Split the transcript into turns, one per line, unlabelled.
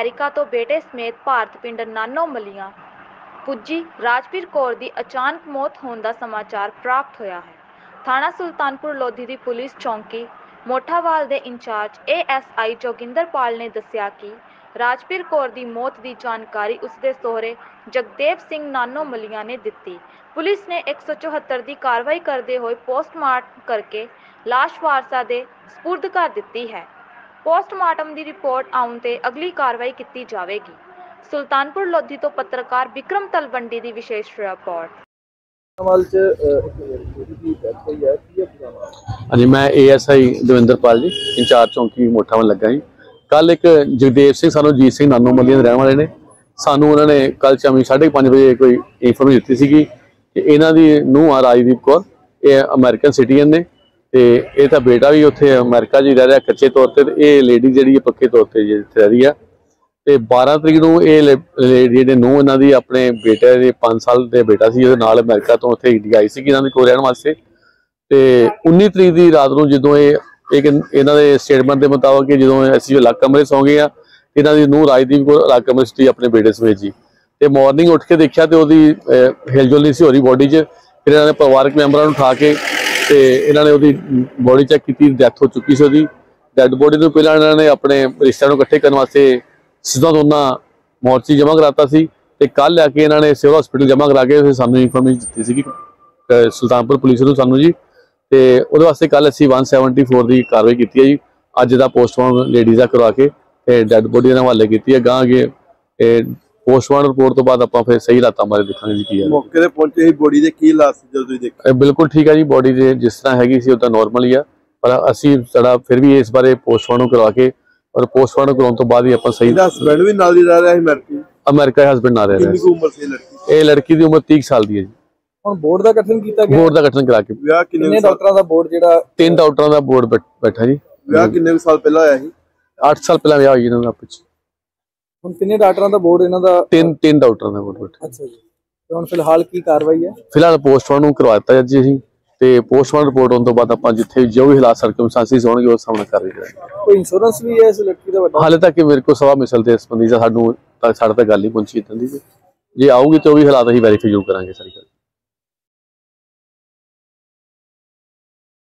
America ਤੋਂ ਬੇਟੇ ਸਮੇਤ ਭਾਰਤ ਪਿੰਡ ਨਾਨੋ ਮਲੀਆਂ ਪੁੱਜੀ ਰਾਜਵੀਰ ਕੌਰ ਦੀ ਅਚਾਨਕ ਮੌਤ ਹੋਣ ਦਾ ਸਮਾਚਾਰ ਪ੍ਰਾਪਤ ਹੋਇਆ ਹੈ। ਥਾਣਾ ਸੁਲਤਾਨਪੁਰ ਲੋਧੀ ਦੀ ਪੁਲਿਸ ਚੌਂਕੀ ਮੋਠਾਵਾਲ ਦੇ ਇੰਚਾਰਜ ASI ਜੋਗਿੰਦਰਪਾਲ ਨੇ ਦੱਸਿਆ ਕਿ ਰਾਜਵੀਰ ਕੌਰ ਦੀ ਮੌਤ ਦੀ ਜਾਣਕਾਰੀ ਉਸਦੇ ਸਹੁਰੇ ਜਗਦੇਵ ਸਿੰਘ ਨਾਨੋ ਮਲੀਆਂ ਨੇ ਦਿੱਤੀ। ਪੁਲਿਸ ਨੇ 174 ਦੀ ਕਾਰਵਾਈ ਕਰਦੇ ਹੋਏ ਪੋਸਟਮਾਰਟਮ ਕਰਕੇ ਲਾਸ਼ ਵਾਰਸਾਂ ਦੇ ਸਪੁਰਦ ਕਰ ਦਿੱਤੀ ਹੈ। ਪੋਸਟਮਾਰਟਮ ਦੀ ਰਿਪੋਰਟ ਆਉਣ ਤੇ ਅਗਲੀ ਕਾਰਵਾਈ ਕੀਤੀ ਜਾਵੇਗੀ। ਸੁਲਤਾਨਪੁਰ ਲੋਧੀ ਤੋਂ ਪੱਤਰਕਾਰ ਵਿਕਰਮ ਤਲਵੰਡੀ ਦੀ ਵਿਸ਼ੇਸ਼ ਰਿਪੋर्ट।
हाँ जी, मैं ASI दविंदरपाल जी इंचार्ज चौंकी मोठावाल लगा जी। कल एक जगदेव सिंह सानू जीत सिंह नानो मलिया दे रहने वाले ने सानू उन्होंने कल शामी 5:30 बजे कोई इन्फॉर्मेशन दी सी कि इन्हां दी नूंह राजदीप कौर ये अमेरिकन सिटीजन ने ते इहदा बेटा भी उत्थे अमेरिका जी रह रहा कच्चे तौर पर, ये लेडी जी पक्के तौर पर रह रही है। ਤੇ 12 ਤਰੀਕ ਨੂੰ ਇਹ ਲੇਡੀ ਦੇ ਨੂੰ ਇਹਨਾਂ ਦੀ ਆਪਣੇ ਬੇਟੇ ਦੇ 5 ਸਾਲ ਦੇ ਬੇਟਾ ਸੀ ਉਹਦੇ ਨਾਲ ਅਮਰੀਕਾ ਤੋਂ ਉੱਥੇ ਇੰਡੀਆ ਆਈ ਸੀ ਇਹਨਾਂ ਦੇ ਕੋਲ ਰਹਿਣ ਵਾਸਤੇ। ਤੇ 19 ਤਰੀਕ ਦੀ ਰਾਤ ਨੂੰ ਜਦੋਂ ਇਹ ਇਹਨਾਂ ਦੇ ਸਟੇਟਮੈਂਟ ਦੇ ਮੁਤਾਬਕ ਕਿ ਜਦੋਂ ਅਸੀਂ ਅਲੱਗ ਕਮਰੇ ਸੌਂ ਗਏ ਆ, ਇਹਨਾਂ ਦੀ ਨੂੰ ਰਾਜਦੀਪ ਕੋਲ ਅਲੱਗ ਕਮਰੇ ਸੀ ਆਪਣੇ ਬੇਟੇ ਸਮੇਤ ਜੀ। ਤੇ ਮਾਰਨਿੰਗ ਉੱਠ ਕੇ ਦੇਖਿਆ ਤੇ ਉਹਦੀ ਹਿਲਜੁਲ ਨਹੀਂ ਸੀ ਹੋ ਰਹੀ ਬੋਡੀ 'ਚ। ਫਿਰ ਇਹਨਾਂ ਨੇ ਪਰਿਵਾਰਕ ਮੈਂਬਰਾਂ ਨੂੰ ਉਠਾ ਕੇ ਤੇ ਇਹਨਾਂ ਨੇ ਉਹਦੀ ਬੋਡੀ ਚੈੱਕ ਕੀਤੀ, ਡੈਥ ਹੋ ਚੁੱਕੀ ਸੀ ਉਹਦੀ। ਡੈਡ ਬੋਡੀ ਨੂੰ ਪਹਿਲਾਂ ਇਹਨਾਂ ਨੇ ਆਪਣੇ ਰਿਸ਼ਤੇਦਾਰਾਂ ਨੂੰ ਇਕੱਠੇ ਕਰਨ ਵਾਸਤੇ ਸਿੱਧਾ ਦੋਨਾਂ ਮੋਰਚੀ ਜਮ੍ਹਾਂ ਕਰਾਤਾ ਸੀ ਤੇ ਕੱਲ ਆ ਕੇ ਇਹਨਾਂ ਨੇ ਸਿਵਲ ਹਸਪੀਟਲ ਜਮ੍ਹਾਂ ਕਰਾ ਕੇ ਫਿਰ ਸਾਨੂੰ ਇਨਫੋਰਮੇਸ਼ਨ ਦਿੱਤੀ ਸੀ ਸੁਲਤਾਨਪੁਰ ਪੁਲਿਸ ਨੂੰ ਸਾਨੂੰ ਜੀ। ਤੇ ਉਹਦੇ ਵਾਸਤੇ ਕੱਲ ਅਸੀਂ 174 ਦੀ ਕਾਰਵਾਈ ਕੀਤੀ ਹੈ ਜੀ। ਅੱਜ ਦਾ ਪੋਸਟਮਾਰਟਮ ਲੇਡੀਜ਼ ਦਾ ਕਰਵਾ ਕੇ ਤੇ ਡੈਡ ਬੋਡੀ ਦੇ ਹਵਾਲੇ ਕੀਤੀ ਹੈ। ਗਾਂ ਅੱਗੇ ਪੋਸਟਮਾਰਟਮ ਰਿਪੋਰਟ ਤੋਂ ਬਾਅਦ ਆਪਾਂ ਫਿਰ ਸਹੀ ਹਾਲਾਤਾਂ ਬਾਰੇ ਦੇਖਾਂਗੇ ਜੀ ਕੀ ਹੈ।
ਮੌਕੇ ਤੇ ਪਹੁੰਚੇ ਸੀ, ਬੋਡੀ ਦੇ ਕੀ ਹਾਲਾਤ ਸੀ ਜਦੋਂ ਤੁਸੀਂ ਦੇਖਿਆ?
ਬਿਲਕੁਲ ਠੀਕ ਹੈ ਜੀ, ਬੋਡੀ ਦੇ ਜਿਸ ਤਰ੍ਹਾਂ ਹੈਗੀ ਸੀ ਉਦਾਂ ਨੋਰਮਲ ਹੀ ਆ, ਪਰ ਅਸੀਂ ਸਾਡਾ ਫਿਰ ਵੀ ਇਸ ਬਾਰੇ ਪੋਸਟਮਾਰਟਮ ਕਰਵਾ ਕੇ और पोस्टमार्टम कराने तो बाद ही अपन सही।
हस्बैंड भी नाल ही रह रहा है
अमेरिका हस्बैंड ना रह रहा है।
कितनी उम्र से लड़की?
ये लड़की दी उम्र 30 साल दी है जी।
ਹੁਣ ਬੋਰਡ ਦਾ ਗਠਨ ਕੀਤਾ ਗਿਆ।
ਬੋਰਡ ਦਾ ਗਠਨ ਕਰਾ ਕੇ
ਵਿਆਹ
ਕਿੰਨੇ ਡਾਕਟਰਾਂ ਦਾ ਬੋਰਡ ਜਿਹੜਾ
3 ਡਾਕਟਰਾਂ ਦਾ ਬੋਰਡ ਬੈਠਾ ਜੀ।
ਵਿਆਹ ਕਿੰਨੇ ਸਾਲ ਪਹਿਲਾਂ ਹੋਇਆ ਸੀ?
8 ਸਾਲ ਪਹਿਲਾਂ ਵਿਆਹ ਹੋਈ ਇਹਨਾਂ ਦਾ ਆਪਸ।
ਹੁਣ ਕਿੰਨੇ ਡਾਕਟਰਾਂ ਦਾ ਬੋਰਡ ਇਹਨਾਂ ਦਾ?
3 ਡਾਕਟਰਾਂ ਦਾ ਬੋਰਡ ਬੈਠਾ।
ਅੱਛਾ ਜੀ। ਤੇ ਹੁਣ ਫਿਲਹਾਲ ਕੀ ਕਾਰਵਾਈ ਹੈ?
ਫਿਲਹਾਲ ਪੋਸਟਮਾਰਟਮ ਕਰਵਾ ਦਿੱਤਾ ਜੀ ਅਸੀਂ ਤੇ ਪੋਸਟਮਾਰਟਮ ਰਿਪੋਰਟ ਆਉਣ ਤੋਂ ਬਾਅਦ ਆਪਾਂ ਜਿੱਥੇ ਜੋ ਵੀ ਹਾਲਾਤ ਸਰਕਮਸਟੈਂਸਿਸ ਹੋਣਗੇ ਉਸ ਸਾਹਮਣੇ ਕਰ ਰਹੀ ਜਾਏਗੀ।
ਕੋਈ ਇੰਸ਼ੋਰੈਂਸ ਵੀ ਹੈ ਇਸ ਲੜਕੀ ਦਾ ਵੱਡਾ?
ਹਾਲੇ ਤੱਕ ਮੇਰੇ ਕੋਲ ਸਵਾ ਮਿਸਲ ਦੇ ਸੰਬੰਧੀ ਸਾਡੇ ਤੱਕ ਗੱਲ ਨਹੀਂ ਪਹੁੰਚੀ ਇਦਾਂ ਦੀ। ਜੇ ਆਊਗੀ ਤਾਂ ਉਹ ਵੀ ਹਾਲਾਤ ਅਸੀਂ ਵੈਰੀਫਾਈ ਜ਼ਰੂਰ ਕਰਾਂਗੇ ਸਾਰੀ ਗੱਲ।